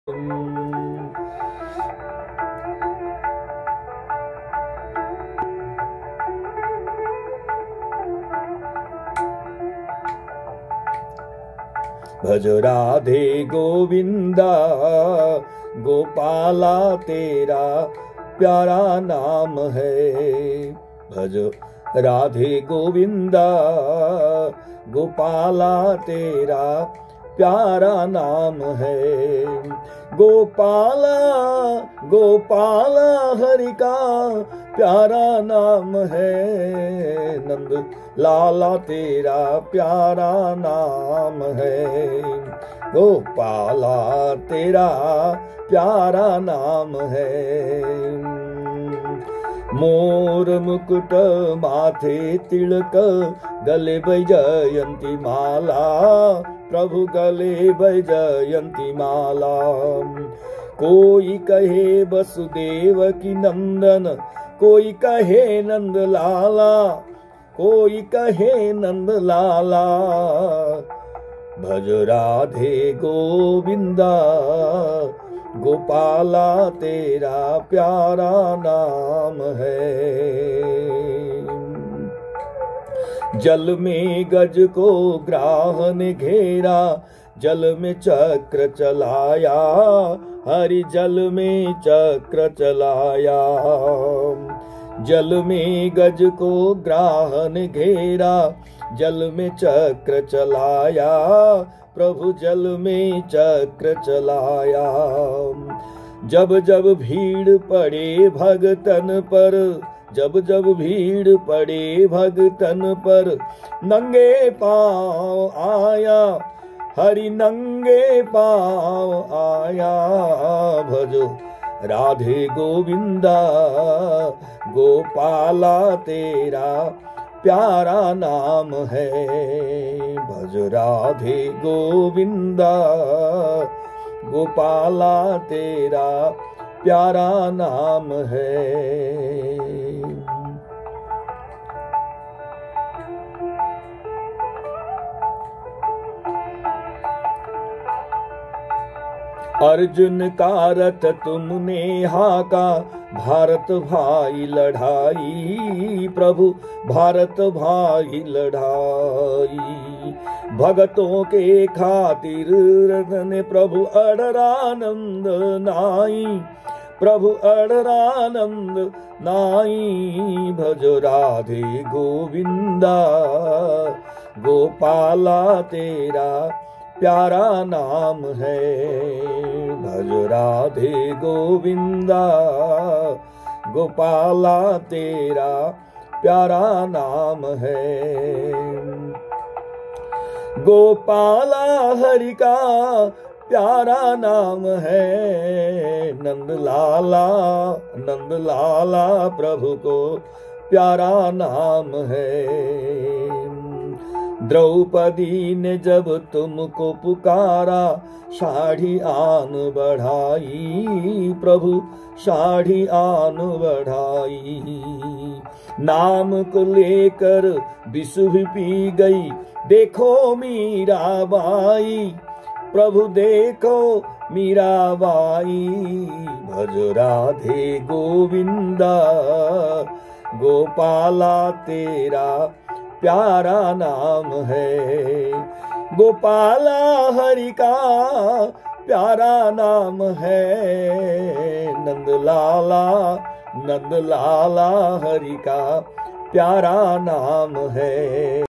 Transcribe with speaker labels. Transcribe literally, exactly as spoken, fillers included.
Speaker 1: भज राधे गोविंदा गोपाला तेरा प्यारा नाम है। भज राधे गोविंदा गोपाला तेरा प्यारा नाम है। गोपाला गोपाला हरि का प्यारा नाम है। नंद लाला तेरा प्यारा नाम है। गोपाला तेरा प्यारा नाम है। मोर मुकुट माथे तिलक गले वैजयंती माला। प्रभु गले वैजयंती माला। कोई कहे वसुदेव की नंदन, कोई कहे नंद लाला, कोई कहे नंद लाला। भज राधे गोविंदा गोपाला तेरा प्यारा नाम है। जल में गज को ग्राह ने घेरा, जल में चक्र चलाया। हरि जल में चक्र चलाया। जल में गज को ग्राह ने घेरा, जल में चक्र चलाया। प्रभु जल में चक्र चलाया। जब जब भीड़ पड़े भगतन पर, जब जब भीड़ पड़े भगतन पर, नंगे पाँव आया। हरि नंगे पाँव आया। भजो राधे गोविंदा गोपाला तेरा प्यारा नाम है। भज राधे गोविंदा गोपाला तेरा प्यारा नाम है। अर्जुन का रथ तुमने हाका, भारत भाई लड़ाई। प्रभु भारत भाई लड़ाई। भगतों के खातिर ने प्रभु अडरानंद नाई। प्रभु अडरानंद नाई। भज राधे गोविंदा गोपाला तेरा प्यारा नाम है। भज राधे गोविंदा गोपाला तेरा प्यारा नाम है। गोपाला हरि का प्यारा नाम है। नंद लाला नंद लाला प्रभु को प्यारा नाम है। द्रौपदी ने जब तुमको पुकारा, साढ़ी आन बढ़ाई। प्रभु साढ़ी आन बढ़ाई। नाम को लेकर विष भी पी गई, देखो मीराबाई। प्रभु देखो मीराबाई। भज राधे गोविंदा गोपाला तेरा प्यारा नाम है। गोपाला हरि का प्यारा नाम है। नंद लाला नंद लाला हरि का प्यारा नाम है।